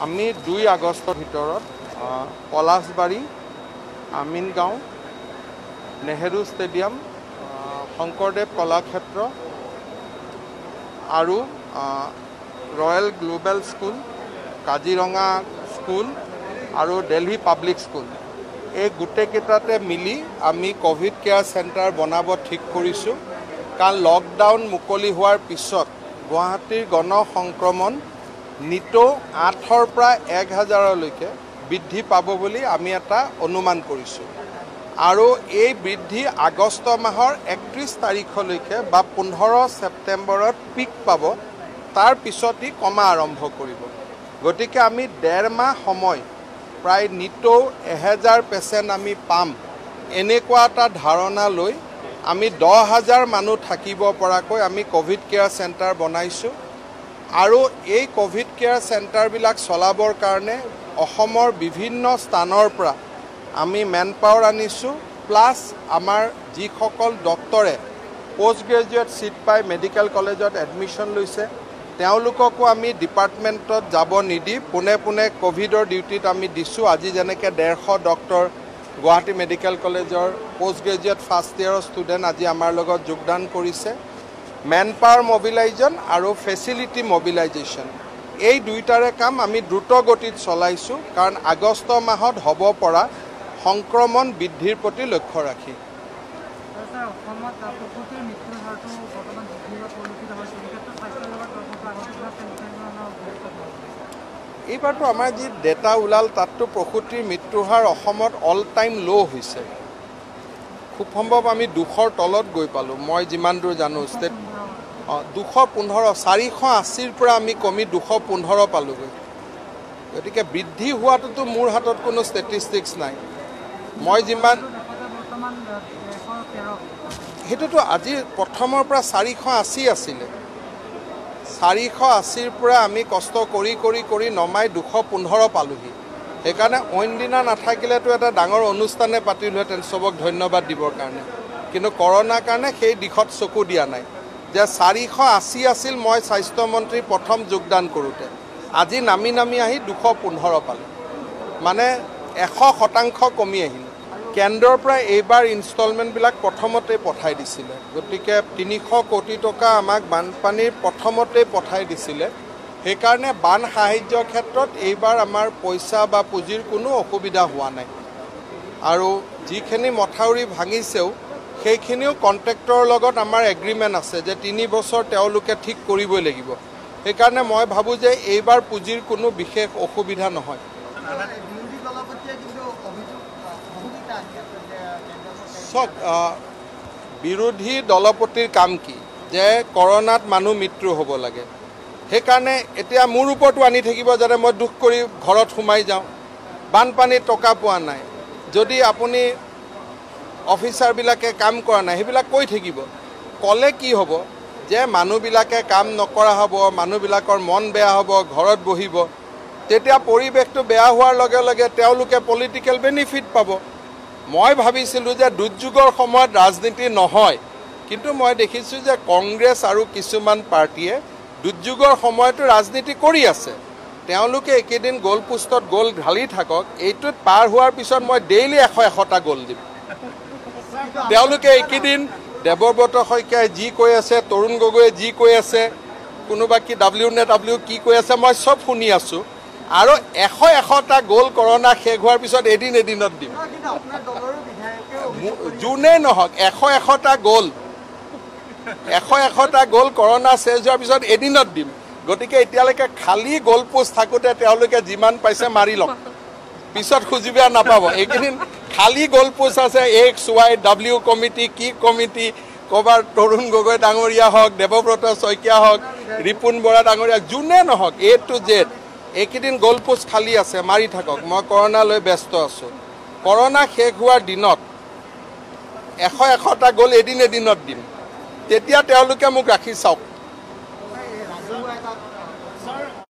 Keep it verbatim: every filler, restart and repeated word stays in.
আমি দুই আগষ্টৰ ভিতৰত পলাশবাৰী, আমিনগাঁও, নেহেৰু ষ্টেডিয়াম, শংকৰদেৱ কলাক্ষেত্ৰ আৰু royal global school, Kaziranga school আৰু দিল্লী পাব্লিক স্কুল এই গোটেইকেইটাতে মিলি আমি কোভিড কেয়াৰ চেণ্টাৰ বনাব ঠিক কৰিছোঁ। কাৰণ লকডাউন মুকলি হোৱাৰ পিছত গুৱাহাটীৰ গণ সংক্ৰমণ নিতৌ আঠৰ পৰা এক হাজাৰলৈকে বৃদ্ধি পাব বুলি আমি এটা অনুমান কৰিছোঁ। আৰু এই বৃদ্ধি আগষ্ট মাহৰ একত্ৰিছ তাৰিখলৈকে বা পোন্ধৰ ছেপ্টেম্বৰত পিক পাব, তাৰ পিছতই কমা আৰম্ভ কৰিব। গতিকে আমি ডেৰ মাহ সময় প্ৰায় নিতৌ এহেজাৰ পেচেণ্ট আমি পাম এনেকুৱা এটা ধাৰণা লৈ আমি দহ হাজাৰ মানুহ থাকিব পৰাকৈ আমি কোভিড কেয়াৰ চেণ্টাৰ বনাইছোঁ। আৰু এই কোভিড কেয়াৰ চেণ্টাৰবিলাক চলাবৰ কাৰণে অসমৰ বিভিন্ন স্থানৰ পৰা আমি মেন পাৱাৰ আনিছোঁ, প্লাছ আমাৰ যিসকল ডক্টৰে পোষ্ট গ্ৰেজুৱেট ছিট পাই মেডিকেল কলেজত এডমিশ্যন লৈছে তেওঁলোককো আমি ডিপাৰ্টমেণ্টত যাব নিদি পোনে পোনে কোভিডৰ ডিউটিত আমি দিছোঁ। আজি যেনেকৈ ডেৰশ ডক্টৰ গুৱাহাটী মেডিকেল কলেজৰ পোষ্ট গ্ৰেজুৱেট ফাৰ্ষ্ট ইয়েৰৰ ষ্টুডেণ্ট আজি আমাৰ লগত যোগদান কৰিছে। মেন পাৱাৰ মবিলাইজেশ্যন আৰু ফেচিলিটি মবিলাইজেশ্যন এই দুইটাৰে কাম আমি দ্ৰুত গতিত চলাইছোঁ, কাৰণ আগষ্ট মাহত হ'ব পৰা সংক্ৰমণ বৃদ্ধিৰ প্ৰতি লক্ষ্য ৰাখি। এইবাৰতো আমাৰ যি ডেটা ওলাল তাততো প্ৰসূতিৰ মৃত্যুৰ হাৰ অসমত অল টাইম ল' হৈছে। খুব সম্ভৱ আমি দুশৰ তলত গৈ পালোঁ, মই যিমান দূৰ জানো। ষ্টেট অঁ দুশ পোন্ধৰ চাৰিশ আশীৰ পৰা আমি কমি দুশ পোন্ধৰ পালোঁগৈ। গতিকে বৃদ্ধি হোৱাটোতো মোৰ হাতত কোনো ষ্টেটিষ্টিক্স নাই। মই যিমান সেইটোতো আজি প্ৰথমৰ পৰা চাৰিশ আশী আছিলে, চাৰিশ আশীৰ পৰা আমি কষ্ট কৰি কৰি কৰি নমাই দুশ পোন্ধৰ পালোঁহি। সেইকাৰণে অইন দিনা নাথাকিলেতো এটা ডাঙৰ অনুষ্ঠানে পাতিলোহেঁতেন চবক ধন্যবাদ দিবৰ কাৰণে, কিন্তু কৰোণাৰ কাৰণে সেই দিশত চকু দিয়া নাই। যে চাৰিশ আশী আছিল মই স্বাস্থ্যমন্ত্ৰী প্ৰথম যোগদান কৰোঁতে, আজি নামি নামি আহি দুশ পোন্ধৰ পালোঁ, মানে এশ শতাংশ কমি আহিল। কেন্দ্ৰৰ পৰা এইবাৰ ইনষ্টলমেণ্টবিলাক প্ৰথমতে পঠাই দিছিলে, গতিকে তিনিশ কোটি টকা আমাক বানপানীৰ প্ৰথমতে পঠাই দিছিলে। সেইকাৰণে বান সাহায্যৰ ক্ষেত্ৰত এইবাৰ আমাৰ পইচা বা পুঁজিৰ কোনো অসুবিধা হোৱা নাই। আৰু যিখিনি মথাউৰি ভাঙিছেও সেইখিনিও কণ্ট্ৰেক্টৰৰ লগত আমাৰ এগ্ৰিমেণ্ট আছে যে তিনি বছৰ তেওঁলোকে ঠিক কৰিবই লাগিব। সেইকাৰণে মই ভাবোঁ যে এইবাৰ পুঁজিৰ কোনো বিশেষ অসুবিধা নহয়। চাওক, বিৰোধী দলপতিৰ কাম কি যে কৰোণাত মানুহ মৃত্যু হ'ব লাগে, সেইকাৰণে এতিয়া মোৰ ওপৰতো আনি থাকিব যাতে মই দুখ কৰি ঘৰত সোমাই যাওঁ। বানপানীত টকা পোৱা নাই, যদি আপুনি অফিচাৰবিলাকে কাম কৰা নাই সেইবিলাক কৈ থাকিব। ক'লে কি হ'ব যে মানুহবিলাকে কাম নকৰা হ'ব, মানুহবিলাকৰ মন বেয়া হ'ব, ঘৰত বহিব। তেতিয়া পৰিৱেশটো বেয়া হোৱাৰ লগে লগে তেওঁলোকে পলিটিকেল বেনিফিট পাব। মই ভাবিছিলোঁ যে দুৰ্যোগৰ সময়ত ৰাজনীতি নহয়, কিন্তু মই দেখিছোঁ যে কংগ্ৰেছ আৰু কিছুমান পাৰ্টীয়ে দুৰ্যোগৰ সময়তো ৰাজনীতি কৰি আছে। তেওঁলোকে একেদিন গ'ল পোষ্টত গ'ল ঢালি থাকক, এইটোত পাৰ হোৱাৰ পিছত মই ডেইলি এশ এশটা গ'ল দিম। তেওঁলোকে এইকেইদিন দেৱব্ৰত শইকীয়াই যি কৈ আছে, তৰুণ গগৈয়ে যি কৈ আছে, কোনোবা কি ডাব্লিউ নে ডাব্লিউ কি কৈ আছে, মই চব শুনি আছোঁ। আৰু এশ এশটা গ'ল কৰোণা শেষ হোৱাৰ পিছত এদিন এদিনত দিম। যোনেই নহওক এশ এশটা গ'ল এশ এশটা গ'ল কৰোণা শেষ হোৱাৰ পিছত এদিনত দিম। গতিকে এতিয়ালৈকে খালী গ'ল পোষ্ট থাকোঁতে তেওঁলোকে যিমান পাইছে মাৰি লওক, পিছত খুজিব নাপাব। এইকেইদিন খালী গ'ল পোষ্ট আছে, এক্স ৱাই ডাব্লিউ কমিটি কি কমিটি, ক'ৰবাৰ তৰুণ গগৈ ডাঙৰীয়া হওক, দেৱব্ৰত শইকীয়া হওক, ৰিপুণ বৰা ডাঙৰীয়া, যোনে নহওক এ টু জেড এইকেইদিন গ'ল পোষ্ট খালী আছে, মাৰি থাকক। মই কৰোণা লৈ ব্যস্ত আছোঁ। কৰোণা শেষ হোৱাৰ দিনত এশ এশটা গ'ল এদিন এদিনত দিম, তেতিয়া তেওঁলোকে মোক ৰাখি চাওক।